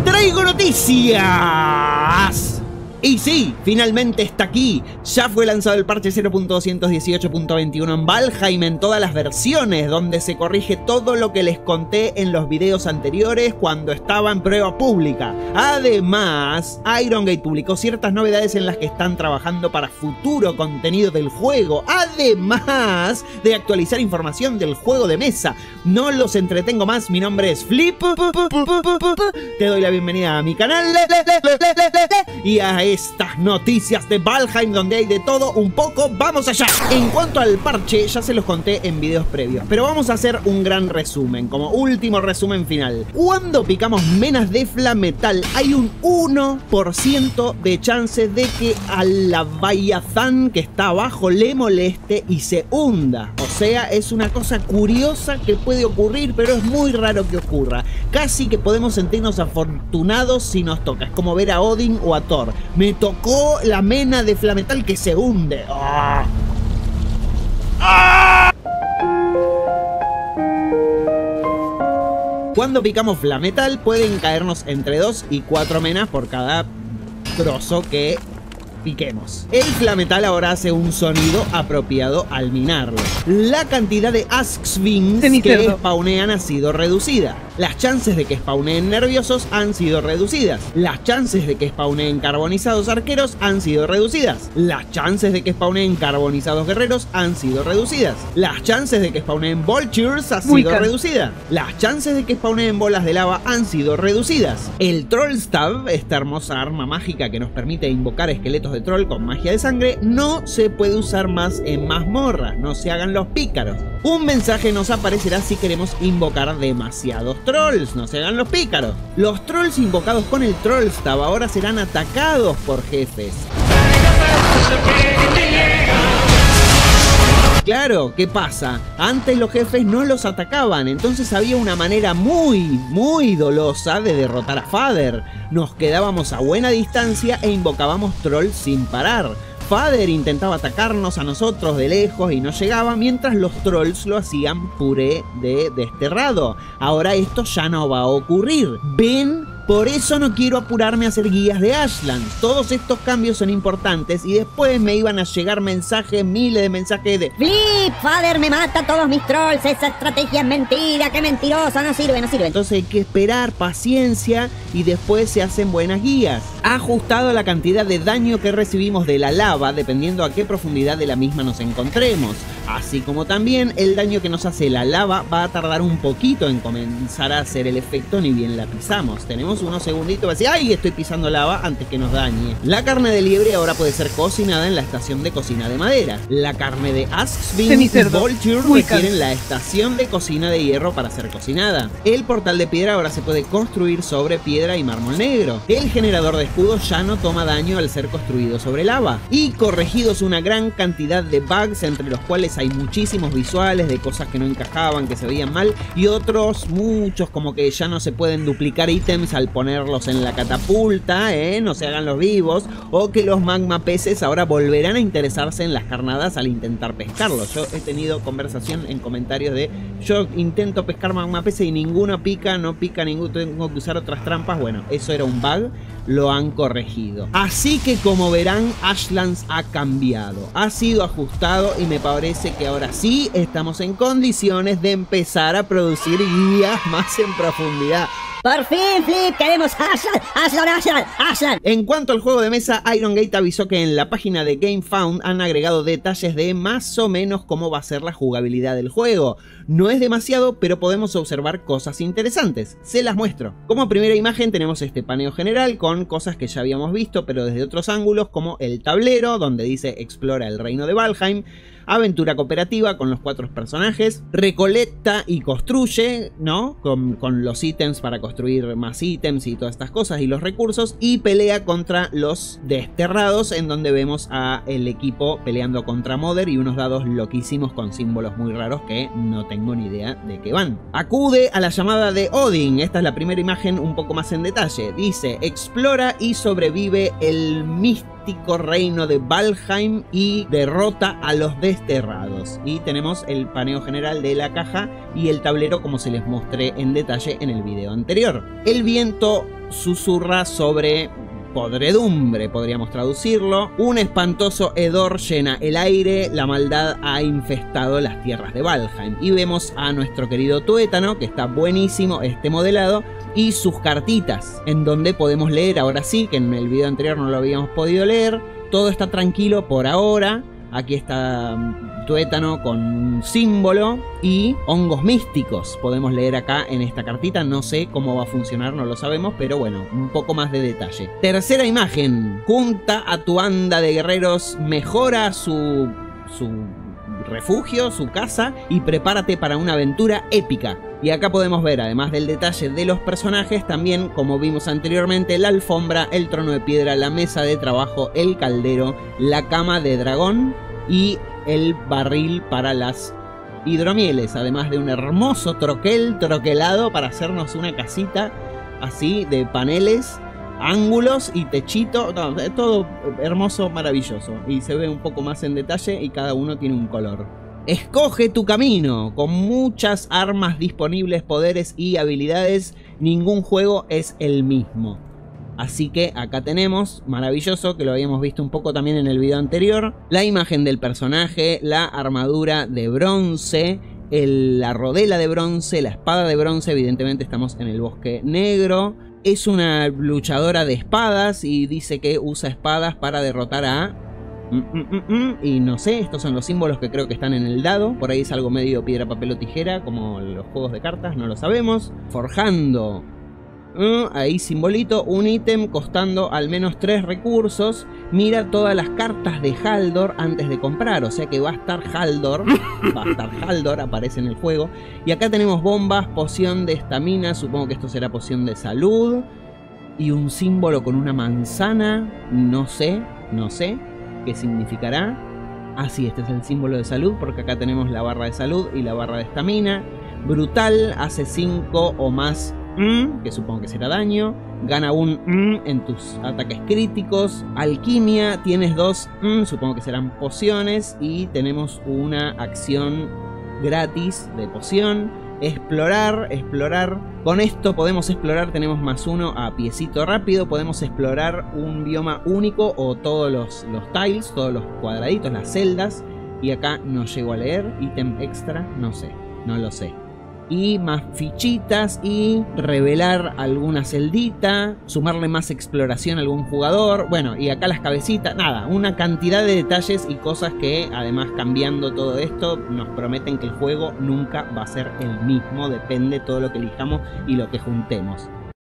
traigo noticias. Y sí, finalmente está aquí. Ya fue lanzado el parche 0.218.21 en Valheim en todas las versiones, donde se corrige todo lo que les conté en los videos anteriores cuando estaba en prueba pública. Además, Iron Gate publicó ciertas novedades en las que están trabajando para futuro contenido del juego, además de actualizar información del juego de mesa. No los entretengo más, mi nombre es Flip. Te doy la bienvenida a mi canal y a estas noticias de Valheim, donde hay de todo un poco. ¡Vamos allá! En cuanto al parche, ya se los conté en videos previos, pero vamos a hacer un gran resumen, como último resumen final. Cuando picamos menas de Flametal, hay un 1% de chances de que a la Leviatán que está abajo le moleste y se hunda. O sea, es una cosa curiosa que puede ocurrir, pero es muy raro que ocurra. Casi que podemos sentirnos afortunados si nos toca. Es como ver a Odin o a Thor. Me tocó la mena de Flametal que se hunde. ¡Ah! ¡Ah! Cuando picamos Flametal pueden caernos entre 2 y 4 menas por cada trozo que piquemos. El Flametal ahora hace un sonido apropiado al minarlo. La cantidad de Askvings que spawnean ha sido reducida. Las chances de que spawneen nerviosos han sido reducidas. Las chances de que spawneen carbonizados arqueros han sido reducidas. Las chances de que spawneen carbonizados guerreros han sido reducidas. Las chances de que spawneen vultures han sido reducidas. Las chances de que spawneen bolas de lava han sido reducidas. El Troll Stab, esta hermosa arma mágica que nos permite invocar esqueletos de troll con magia de sangre, no se puede usar más en mazmorras. No se hagan los pícaros. Un mensaje nos aparecerá si queremos invocar demasiados trolls. No se hagan los pícaros. Los trolls invocados con el Troll Stab ahora serán atacados por jefes. Claro, ¿qué pasa? Antes los jefes no los atacaban, entonces había una manera muy dolosa de derrotar a Father. Nos quedábamos a buena distancia e invocábamos trolls sin parar. Father intentaba atacarnos a nosotros de lejos y no llegaba, mientras los trolls lo hacían puré de desterrado. Ahora esto ya no va a ocurrir. ¿Ven? Por eso no quiero apurarme a hacer guías de Ashland. Todos estos cambios son importantes y después me iban a llegar mensajes, miles de mensajes de Flip, Father me mata a todos mis trolls, esa estrategia es mentira, qué mentirosa, no sirve. Entonces hay que esperar, paciencia, y después se hacen buenas guías. Ha ajustado la cantidad de daño que recibimos de la lava dependiendo a qué profundidad de la misma nos encontremos. Así como también el daño que nos hace la lava va a tardar un poquito en comenzar a hacer el efecto ni bien la pisamos. Tenemos unos segunditos para decir, ¡ay! Estoy pisando lava antes que nos dañe. La carne de liebre ahora puede ser cocinada en la estación de cocina de madera. La carne de Askving y Vulture requieren la estación de cocina de hierro para ser cocinada. El portal de piedra ahora se puede construir sobre piedra y mármol negro. El generador de escudos ya no toma daño al ser construido sobre lava. Y corregidos una gran cantidad de bugs, entre los cuales hay muchísimos visuales de cosas que no encajaban, que se veían mal, y otros muchos como que ya no se pueden duplicar ítems al ponerlos en la catapulta, no se hagan los vivos, o que los magma peces ahora volverán a interesarse en las carnadas al intentar pescarlos. Yo he tenido conversación en comentarios de yo intento pescar magma peces y ninguno pica, no pica ninguno, tengo que usar otras trampas. Bueno, eso era un bug, lo han corregido. Así que como verán, Ashlands ha cambiado, ha sido ajustado y me parece que ahora sí estamos en condiciones de empezar a producir guías más en profundidad. Por fin, Flip, queremos Ashland. En cuanto al juego de mesa, Iron Gate avisó que en la página de GameFound han agregado detalles de más o menos cómo va a ser la jugabilidad del juego. No es demasiado, pero podemos observar cosas interesantes. Se las muestro. Como primera imagen tenemos este paneo general con cosas que ya habíamos visto, pero desde otros ángulos, como el tablero, donde dice explora el reino de Valheim. Aventura cooperativa con los 4 personajes, recolecta y construye, ¿no? Con los ítems para construir más ítems y todas estas cosas y los recursos, y pelea contra los desterrados, en donde vemos a el equipo peleando contra Mother y unos dados loquísimos con símbolos muy raros que no tengo ni idea de qué van. Acude a la llamada de Odin. Esta es la primera imagen un poco más en detalle. Dice, explora y sobrevive el místico místico reino de Valheim y derrota a los desterrados. Y tenemos el paneo general de la caja y el tablero como se les mostré en detalle en el video anterior. El viento susurra sobre podredumbre, podríamos traducirlo. Un espantoso hedor llena el aire, la maldad ha infestado las tierras de Valheim. Y vemos a nuestro querido tuétano, que está buenísimo este modelado, y sus cartitas, en donde podemos leer, ahora sí, que en el video anterior no lo habíamos podido leer. Todo está tranquilo por ahora. Aquí está tuétano con un símbolo y hongos místicos. Podemos leer acá en esta cartita. No sé cómo va a funcionar, no lo sabemos, pero bueno, un poco más de detalle. Tercera imagen. Junta a tu banda de guerreros, mejora su refugio, su casa, y prepárate para una aventura épica. Y acá podemos ver, además del detalle de los personajes, también, como vimos anteriormente, la alfombra, el trono de piedra, la mesa de trabajo, el caldero, la cama de dragón y el barril para las hidromieles, además de un hermoso troquelado para hacernos una casita así de paneles, ángulos y techito, todo hermoso, maravilloso, y se ve un poco más en detalle y cada uno tiene un color. Escoge tu camino, con muchas armas disponibles, poderes y habilidades. Ningún juego es el mismo. Así que acá tenemos, maravilloso, que lo habíamos visto un poco también en el video anterior, la imagen del personaje, la armadura de bronce, la rodela de bronce, la espada de bronce. Evidentemente estamos en el bosque negro. Es una luchadora de espadas y dice que usa espadas para derrotar a... Y no sé, estos son los símbolos que creo que están en el dado. Por ahí es algo medio piedra, papel o tijera, como los juegos de cartas, no lo sabemos. Forjando. Ahí simbolito, un ítem costando al menos 3 recursos. Mira todas las cartas de Haldor antes de comprar, o sea que va a estar Haldor. Aparece en el juego. Y acá tenemos bombas, poción de estamina, supongo que esto será poción de salud. Y un símbolo con una manzana, no sé qué significará. Ah, sí, este es el símbolo de salud, porque acá tenemos la barra de salud y la barra de estamina. Brutal, hace 5 o más, que supongo que será daño. Gana un en tus ataques críticos. Alquimia, tienes 2, supongo que serán pociones. Y tenemos una acción gratis de poción. Explorar. Con esto podemos explorar, tenemos +1 a piecito rápido. Podemos explorar un bioma único o todos los tiles, todos los cuadraditos, las celdas. Y acá no llego a leer. Ítem extra, no lo sé. Y más fichitas y revelar alguna celdita, sumarle más exploración a algún jugador. Bueno, y acá las cabecitas, nada, una cantidad de detalles y cosas que además, cambiando todo esto, nos prometen que el juego nunca va a ser el mismo. Depende todo lo que elijamos y lo que juntemos.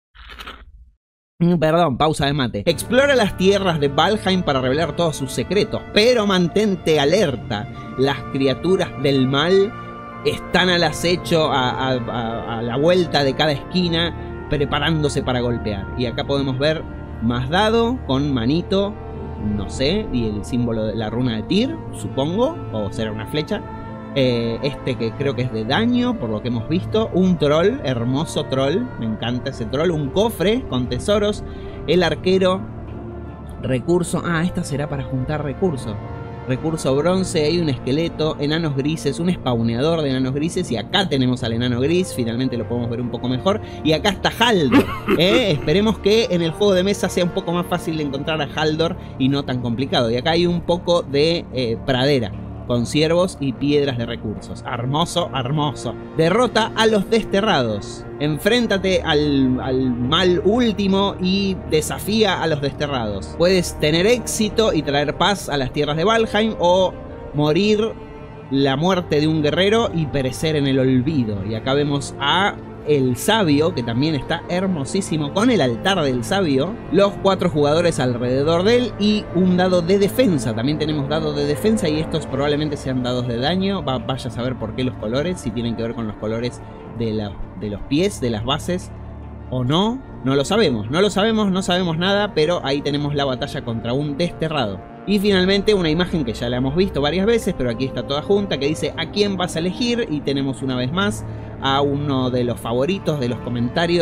Perdón, pausa de mate. Explora las tierras de Valheim para revelar todos sus secretos, pero mantente alerta. Las criaturas del mal están al acecho, a la vuelta de cada esquina, preparándose para golpear. Y acá podemos ver más dado con manito, no sé, y el símbolo de la runa de Tyr, supongo, o será una flecha. Este que creo que es de daño, por lo que hemos visto. Un troll, hermoso troll, me encanta ese troll. Un cofre con tesoros. El arquero, recurso, esta será para juntar recursos. Recurso bronce, hay un esqueleto, enanos grises, un spawneador de enanos grises. Y acá tenemos al enano gris, finalmente lo podemos ver un poco mejor. Y acá está Haldor. Esperemos que en el juego de mesa sea un poco más fácil de encontrar a Haldor y no tan complicado. Y acá hay un poco de pradera, con ciervos y piedras de recursos. Hermoso. Derrota a los desterrados. Enfréntate al mal último y desafía a los desterrados. Puedes tener éxito y traer paz a las tierras de Valheim, o morir la muerte de un guerrero y perecer en el olvido. Y acá vemos a el sabio, que también está hermosísimo, con el altar del sabio, los 4 jugadores alrededor de él y un dado de defensa. También tenemos dado de defensa y estos probablemente sean dados de daño. Vaya a saber por qué los colores, si tienen que ver con los colores de los pies, de las bases o no. No lo sabemos, no sabemos nada, pero ahí tenemos la batalla contra un desterrado. Y finalmente una imagen que ya la hemos visto varias veces, pero aquí está toda junta, que dice ¿a quién vas a elegir? Y tenemos una vez más a uno de los favoritos de los comentarios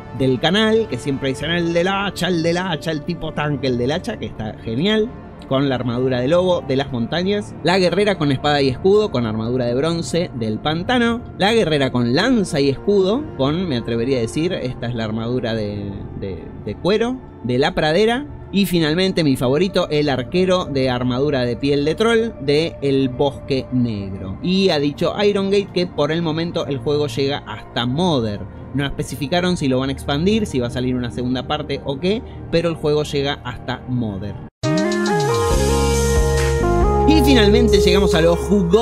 del canal, que siempre dicen el del hacha, el tipo tanque, el del hacha, que está genial, con la armadura de lobo de las montañas, la guerrera con espada y escudo con armadura de bronce del pantano, la guerrera con lanza y escudo con, me atrevería a decir, esta es la armadura de cuero de la pradera, y finalmente mi favorito, el arquero de armadura de piel de troll de el bosque negro. Y ha dicho Iron Gate que por el momento el juego llega hasta Modern. No especificaron si lo van a expandir, si va a salir una segunda parte o qué, pero el juego llega hasta Modern. Y finalmente llegamos a lo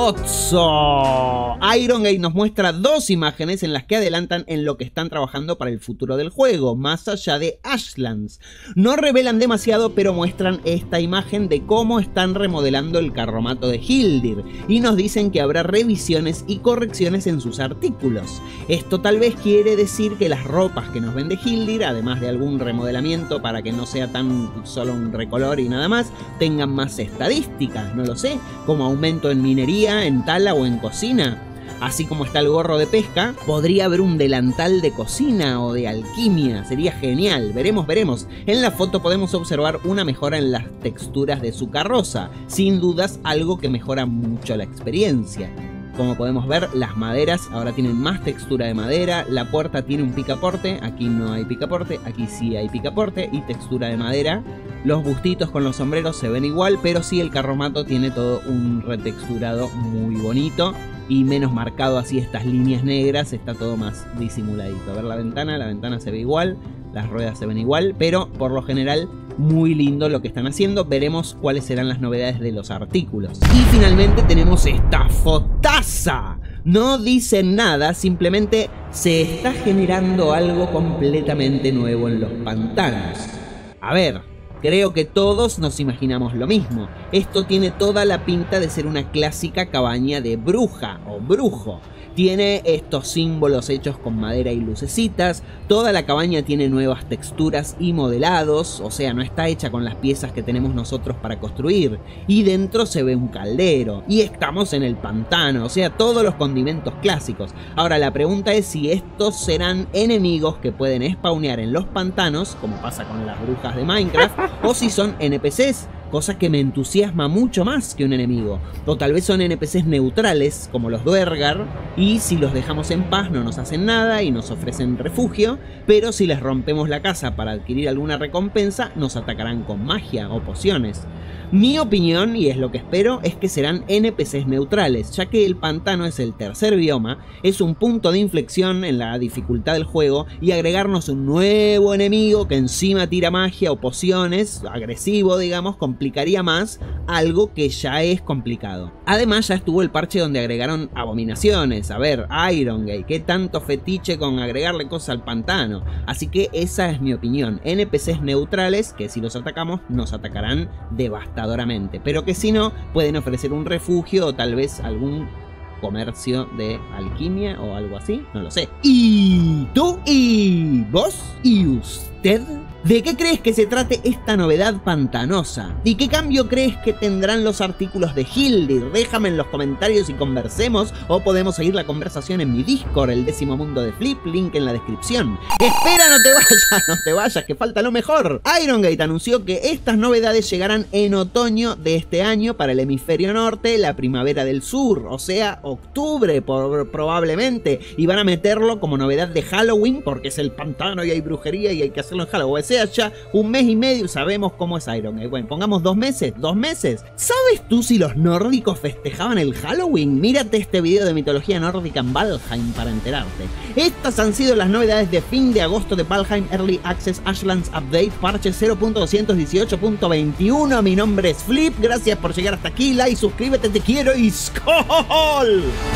jugoso. Iron Gate nos muestra dos imágenes en las que adelantan en lo que están trabajando para el futuro del juego, más allá de Ashlands. No revelan demasiado, pero muestran esta imagen de cómo están remodelando el carromato de Hildir, y nos dicen que habrá revisiones y correcciones en sus artículos. Esto tal vez quiere decir que las ropas que nos vende Hildir, además de algún remodelamiento para que no sea tan solo un recolor y nada más, tengan más estadísticas, no lo sé, como aumento en minería, en tala o en cocina. Así como está el gorro de pesca, podría haber un delantal de cocina o de alquimia, sería genial, veremos. En la foto podemos observar una mejora en las texturas de su carroza, sin dudas algo que mejora mucho la experiencia. Como podemos ver, las maderas ahora tienen más textura de madera, la puerta tiene un picaporte, aquí no hay picaporte, aquí sí hay picaporte y textura de madera. Los bustitos con los sombreros se ven igual, pero sí el carromato tiene todo un retexturado muy bonito y menos marcado así estas líneas negras, está todo más disimuladito. A ver la ventana se ve igual, las ruedas se ven igual, pero por lo general muy lindo lo que están haciendo. Veremos cuáles serán las novedades de los artículos. Y finalmente tenemos esta fotaza. No dicen nada, simplemente se está generando algo completamente nuevo en los pantanos. A ver, creo que todos nos imaginamos lo mismo. Esto tiene toda la pinta de ser una clásica cabaña de bruja o brujo. Tiene estos símbolos hechos con madera y lucecitas, toda la cabaña tiene nuevas texturas y modelados, o sea, no está hecha con las piezas que tenemos nosotros para construir. Y dentro se ve un caldero, y estamos en el pantano, o sea, todos los condimentos clásicos. Ahora la pregunta es si estos serán enemigos que pueden spawnear en los pantanos, como pasa con las brujas de Minecraft, o si son NPCs. Cosa que me entusiasma mucho más que un enemigo. O tal vez son NPCs neutrales, como los Duergar, y si los dejamos en paz no nos hacen nada y nos ofrecen refugio, pero si les rompemos la casa para adquirir alguna recompensa, nos atacarán con magia o pociones. Mi opinión, y es lo que espero, es que serán NPCs neutrales, ya que el pantano es el tercer bioma, es un punto de inflexión en la dificultad del juego, y agregarnos un nuevo enemigo que encima tira magia o pociones, agresivo digamos, complicaría más algo que ya es complicado. Además ya estuvo el parche donde agregaron abominaciones, a ver, Iron Gate, qué tanto fetiche con agregarle cosas al pantano, así que esa es mi opinión, NPCs neutrales que si los atacamos nos atacarán devastadoramente, pero que si no pueden ofrecer un refugio o tal vez algún comercio de alquimia o algo así, no lo sé. ¿Y tú? ¿Y vos? ¿Y usted? ¿De qué crees que se trate esta novedad pantanosa? ¿Y qué cambio crees que tendrán los artículos de Hildir? Déjame en los comentarios y conversemos, o podemos seguir la conversación en mi Discord, el 10º mundo de Flip, link en la descripción. ¡Espera, no te vayas, que falta lo mejor! Iron Gate anunció que estas novedades llegarán en otoño de este año para el hemisferio norte, la primavera del sur, o sea, octubre probablemente, y van a meterlo como novedad de Halloween, porque es el pantano y hay brujería y hay que hacerlo en Halloween. O sea, ya un mes y medio sabemos cómo es Iron Gate. Bueno, pongamos 2 meses, 2 meses. ¿Sabes tú si los nórdicos festejaban el Halloween? Mírate este video de mitología nórdica en Valheim para enterarte. Estas han sido las novedades de fin de agosto de Valheim Early Access Ashlands Update parche 0.218.21. Mi nombre es Flip, gracias por llegar hasta aquí, like, suscríbete, te quiero y ¡Skol!